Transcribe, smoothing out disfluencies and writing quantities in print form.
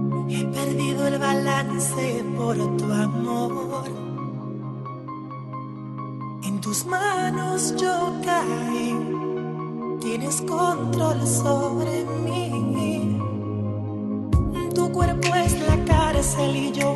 He perdido el balance por tu amor. En tus manos yo caí. Tienes control sobre mí. Tu cuerpo es la cárcel y yo